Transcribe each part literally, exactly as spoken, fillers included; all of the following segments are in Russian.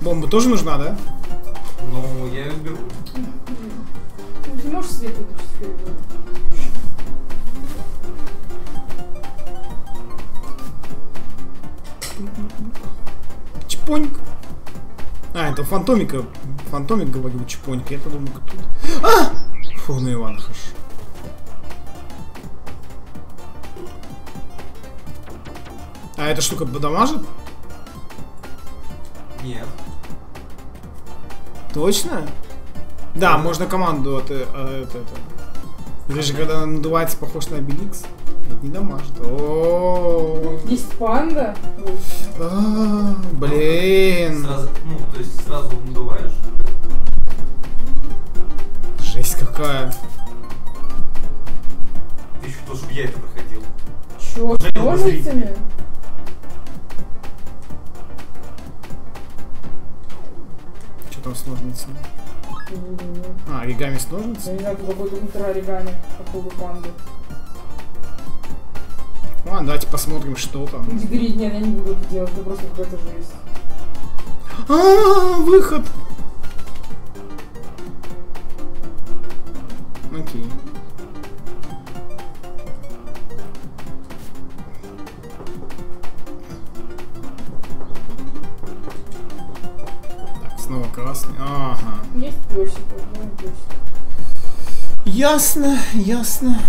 Бомба тоже нужна, да? Ну, я ее беру. Ты можешь свет выключить? Чпоньк. А, это фантомика. Фантомик говорил чпоньк. Я-то думаю, как тут. А! Фу, ну Иван, хорошо. А эта штука подамажит? Нет. Точно? Да, можно команду от, от, от, от. Или же когда она надувается, похож на Обеликс. Нет, не дамажит. О, есть панда. Блин. Сразу, ну, то есть сразу надуваешь. Жесть какая. Ты еще тоже, чтобы я это проходил. Чё, с ножницами? Что там с ножницами? А, оригами с ножницами? Я не знаю, какой-то ультра оригами, какого панды. Ладно, давайте посмотрим, что там. Дегрид, нет, я не буду это делать, это просто какая-то жесть. А, выход! Окей. Так, снова красный. Ага. Есть плюсик, вот, плюсик. Ясно, ясно.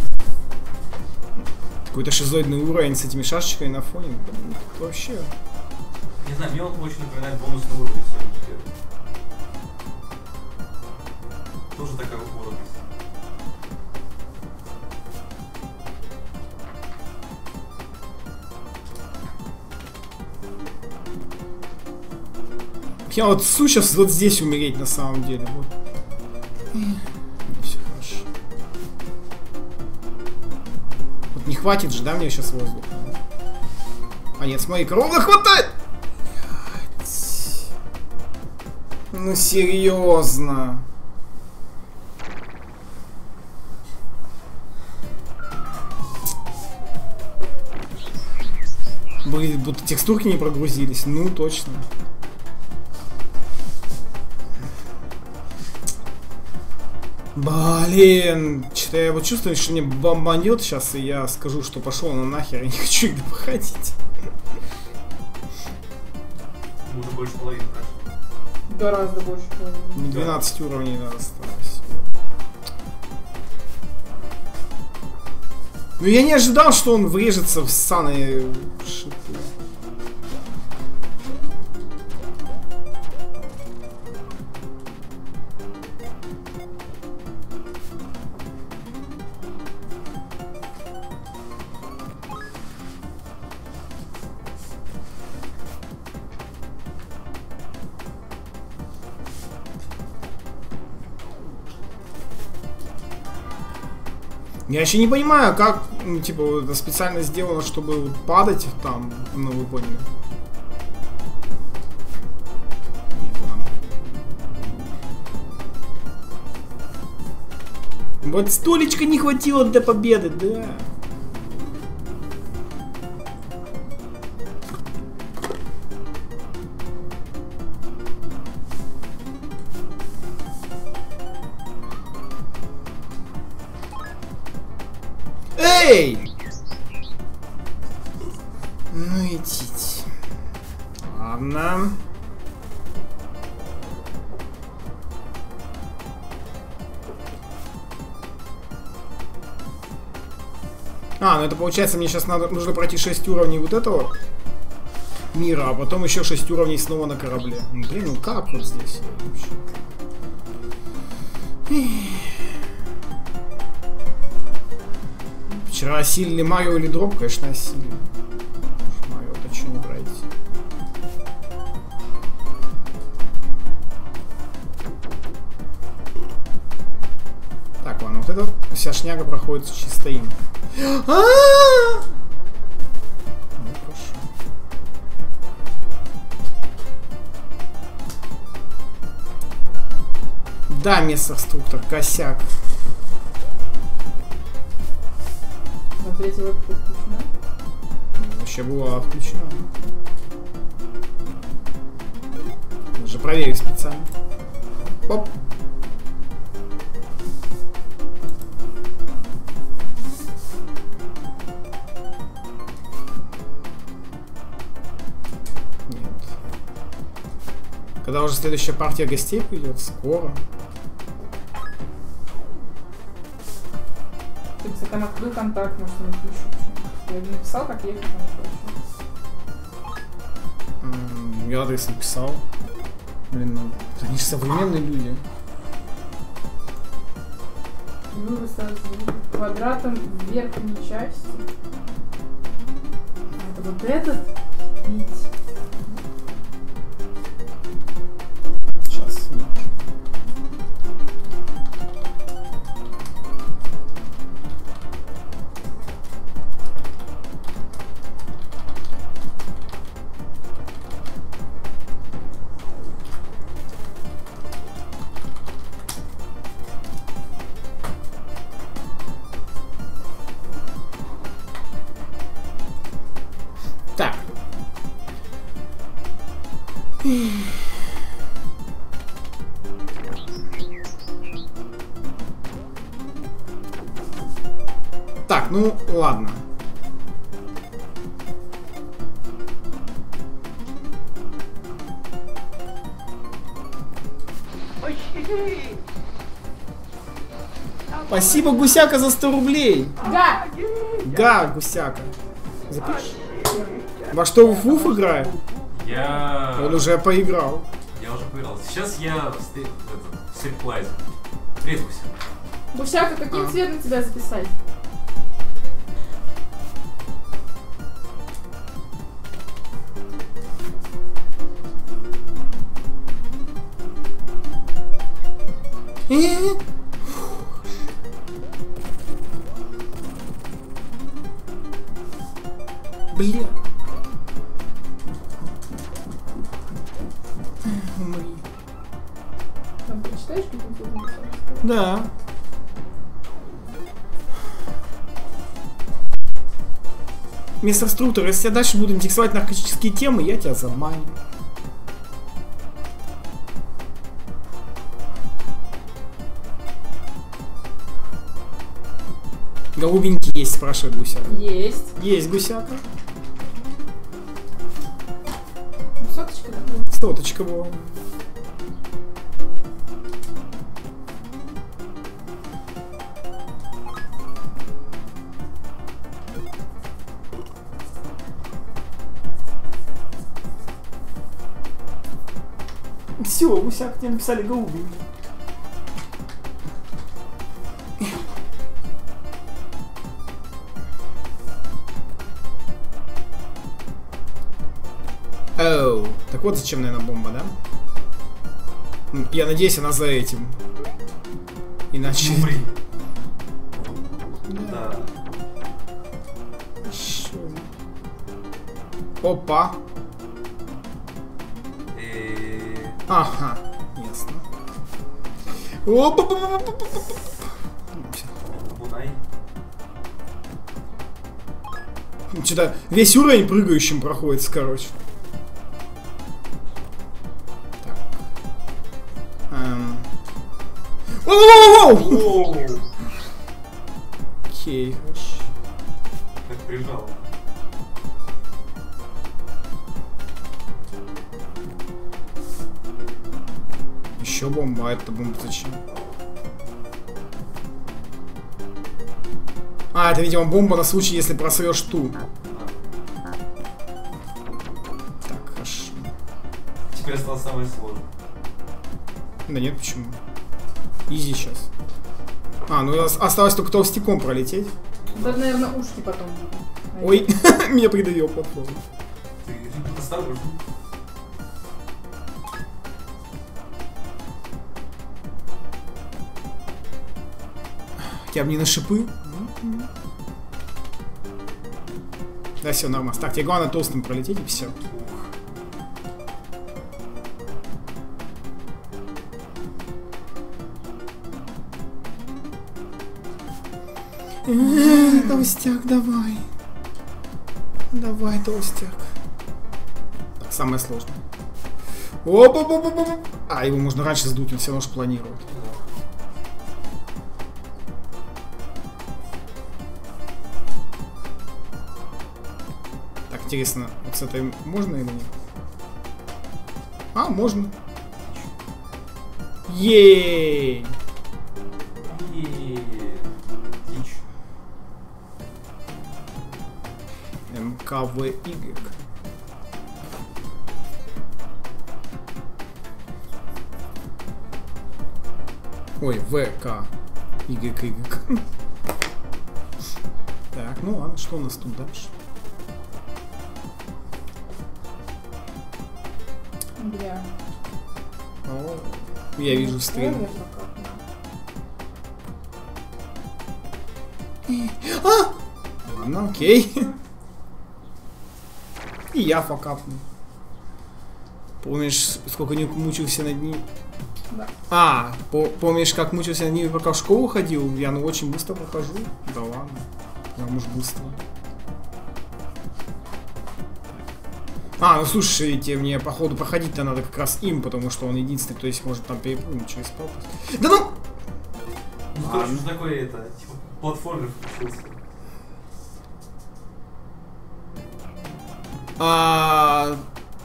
Какой-то шизоидный уровень с этими шашечками на фоне. Вообще. Не знаю, мне он очень напоминает бонусный уровень все-таки. Тоже такая вот уровень. Я вот су сейчас вот здесь умереть на самом деле. Вот. Все хорошо. Вот не хватит же, да, мне сейчас воздуха? А нет, смотри, ровно хватает! Ну серьезно. Блин, будто текстурки не прогрузились. Ну точно. Блин, что-то я вот чувствую, что мне бомбанет сейчас, и я скажу, что пошел на нахер, я не хочу их проходить. Уже больше половины прошли. Гораздо больше половины. двенадцать да. уровней надо осталось. Ну я не ожидал, что он врежется в ссаные шипы. Я еще не понимаю, как, ну, типа, это специально сделано, чтобы падать там, ну, вы поняли. Нет, ладно. Вот столечка не хватило для победы, да. Эй! Ну идите. Ладно. А, ну это получается, мне сейчас надо, нужно пройти шесть уровней вот этого мира, а потом еще шесть уровней снова на корабле. Ну, блин, ну как вот здесь вообще? Вчера осилили Марио или Дроп, конечно, осилили. Марио-то что не брать? Так, ладно, вот эта вся шняга проходит чисто им. Ну, хорошо. Да, место-структор, косяк. На третьего отключена? Вообще была отключена. проверю специально. Оп. Нет. Когда уже следующая партия гостей придет? Скоро. Ты, кстати, там открыл контакт, может, не пишут. Я бы написал, как ехать на Mm, я адрес написал. Блин, ну, они же современные люди. Вы выставите квадратом в верхней части. Это вот этот бить. Сейчас. Так. Так, ну ладно. Спасибо, Гусяка, за сто рублей. Да! Да, Гусяка. Запишешь? Во что в Вуф играет? Я... Он уже поиграл. Я уже поиграл. Сейчас я в стрип-плайзе. Привет, Гуся. Гусяка, каким А. цветом тебя записать? Э-э-э. Бля. Умри. Там прочитаешь, каким цветом записать? Да. Мистер Струтер, если я дальше буду интересовать наркотические темы, я тебя заманю. Голубенький есть, спрашивает Гусяка. Есть. Есть Гусяка. Ну, соточка, да? Соточка была. Все, Гусяка, тебе написали голубенький. Оу. Так вот зачем, наверное, бомба, да? Ну, я надеюсь, она за этим. Иначе... Умри. Да. Ещё. Опа. И... Ага. Ясно. Опа. Бунай. Что-то весь уровень прыгающим проходит, короче. Так. Эм. Воу-воу-воу-воу! Оу! Окей, хорошо. Как прижал. Еще бомба, а это бомба зачем? А, это, видимо, бомба на случай, если просрешь ту. Так, хорошо. Теперь стало самое сложное. Да нет, почему? Изи сейчас. А, ну осталось только толстяком пролететь. Да, наверное, ушки потом будут. Ой, меня придавил платформу. Ты осторожно. Тебя бы не на шипы? Да, все, нормально. Так, тебе главное толстым пролететь и все. Толстяк, давай. Давай, толстяк. Так, самое сложное. Оп-оп-оп-оп-оп. А, его можно раньше сдуть, он все равно ж планирует. Так, интересно, вот с этой можно или нет? А, можно. Ей! Дичь. МКВY. Ой, ВК. YY. Так, ну ладно, что у нас тут дальше? Бля. О, я вижу стрим. А! Ладно, окей. И я факапну. Помнишь, сколько не мучился над ним? Да. А, по помнишь, как мучился над ними, пока в школу ходил? Я ну очень быстро прохожу. Да ладно. Прям уж быстро. А, ну слушайте, мне походу проходить-то надо как раз им, потому что он единственный, кто есть может там перепрыгнуть через пропасть. Да ну! Ну короче, что такое это, типа, платформер включился. А...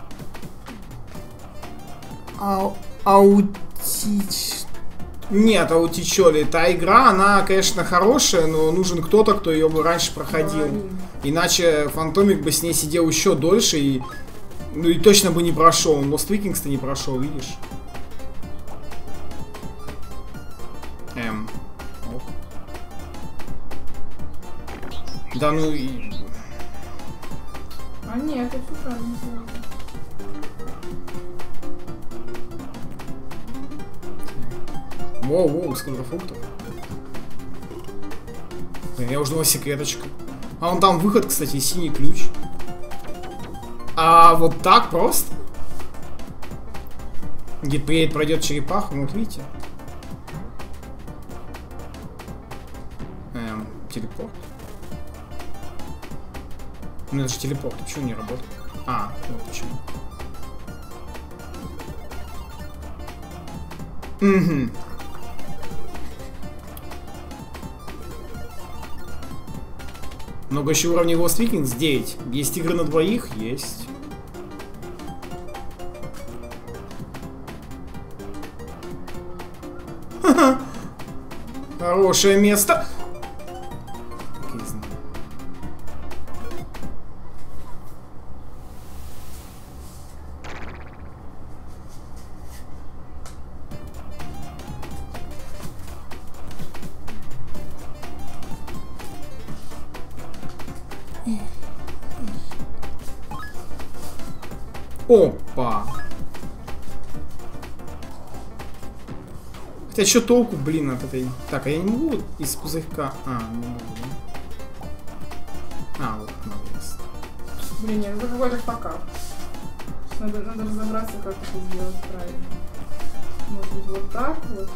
Ау... Аутич... Нет, аутичоли. Та игра, она, конечно, хорошая, но нужен кто-то, кто ее бы раньше проходил. Иначе Фантомик бы с ней сидел еще дольше и... Ну и точно бы не прошел. Он Lost Vikings-то не прошел, видишь? Эм. Ок. Да ну и... А нет, это все правильно сделано. Воу-воу, сколько фруктов. Блин, я уже думал, секреточка. А вон там выход, кстати, синий ключ. А вот так просто? Где приедет, пройдет черепаха, ну вот видите. Эм, телепорт. Ну это же телепорт, почему не работает? А, вот почему. Угу. Много еще уровней Lost Vikings? девять. Есть игры на двоих? Есть. Ха-ха. Хорошее место. Опа! Хотя что толку, блин, от этой... Так, а я не могу из пузырька... А, не могу, да? А, вот, надо. Блин, нет, это какой-то факап. Надо, надо разобраться, как это сделать правильно. Может быть, вот так вот.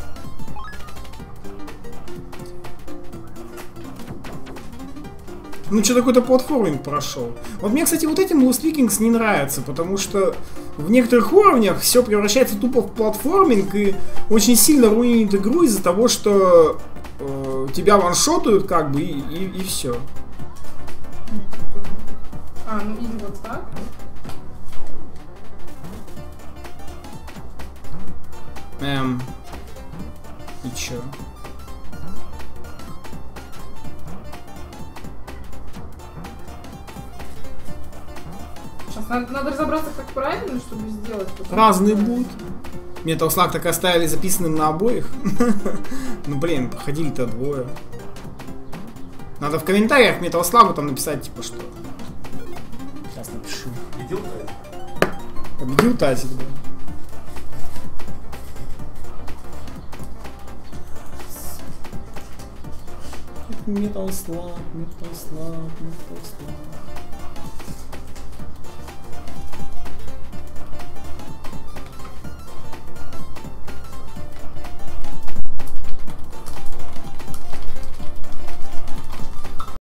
Ну, что такой-то платформинг прошел. Вот мне, кстати, вот этим Lost Vikings не нравится, потому что в некоторых уровнях все превращается тупо в платформинг и очень сильно руинит игру из-за того, что э, тебя ваншотают, как бы, и, и, и все. А, ну или вот так. Эм. И чё? Сейчас надо, надо разобраться, как правильно, чтобы сделать. Разные будут. Metal Slug так оставили записанным на обоих. Ну блин, проходили-то двое. Надо в комментариях Metal Slug там написать, типа, что. Сейчас напишу. Победил Тазик? Победил Тазик, да. Metal Slug, Metal Slug, Metal Slug.